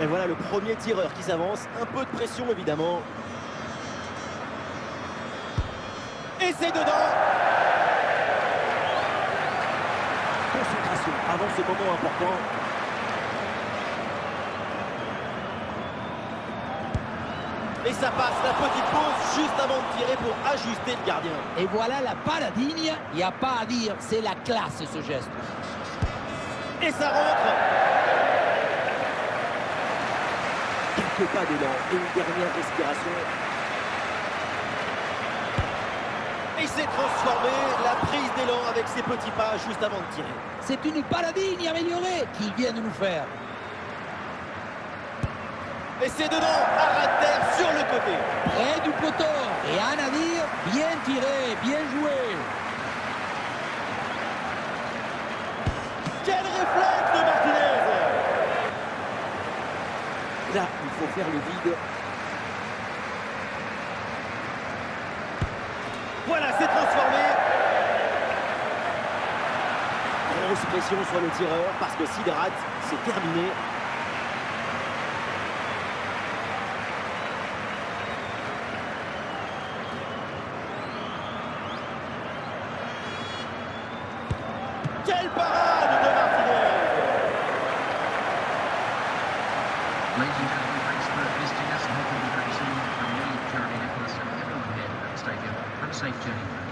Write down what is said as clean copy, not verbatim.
Et voilà le premier tireur qui s'avance. Un peu de pression, évidemment. Et c'est dedans. Concentration avant ce moment important. Et ça passe, la petite pause juste avant de tirer pour ajuster le gardien. Et voilà la paradigne, il n'y a pas à dire, c'est la classe ce geste. Et ça rentre. Quelques pas d'élan et une dernière respiration. Et c'est transformé, la prise d'élan avec ses petits pas juste avant de tirer. C'est une paradigne améliorée qu'il vient de nous faire. Et c'est dedans, à ras de terre sur le côté. Près du poteau, rien à dire, bien tiré, bien joué. Quel réflexe de Martinez! Là, il faut faire le vide. Voilà, c'est transformé. Grosse pression sur le tireur parce que s'il rate, c'est terminé. Quelle parade de Martinez! Ladies and gentlemen, thanks for visiting us and hopefully we'll be very soon from me, Jeremy Nicholas, and everyone here at the stadium. Have a safe journey.